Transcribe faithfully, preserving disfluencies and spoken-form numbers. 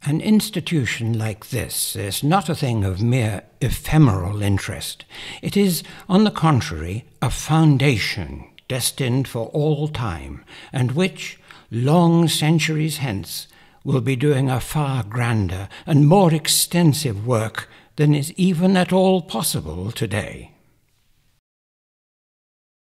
An institution like this is not a thing of mere ephemeral interest. It is, on the contrary, a foundation destined for all time, and which, long centuries hence, will be doing a far grander and more extensive work than is even at all possible today.